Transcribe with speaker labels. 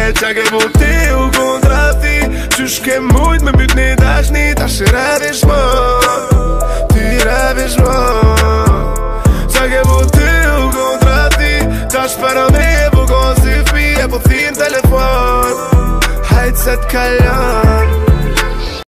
Speaker 1: qa ke ti u kontra ti Qysh ke mujt me myt një dashni Ta shi revish më Ti revish më Qa ke ti u kontra ti Ta shpera me e po kon si fi E po thin telefon Hajt se t'kalon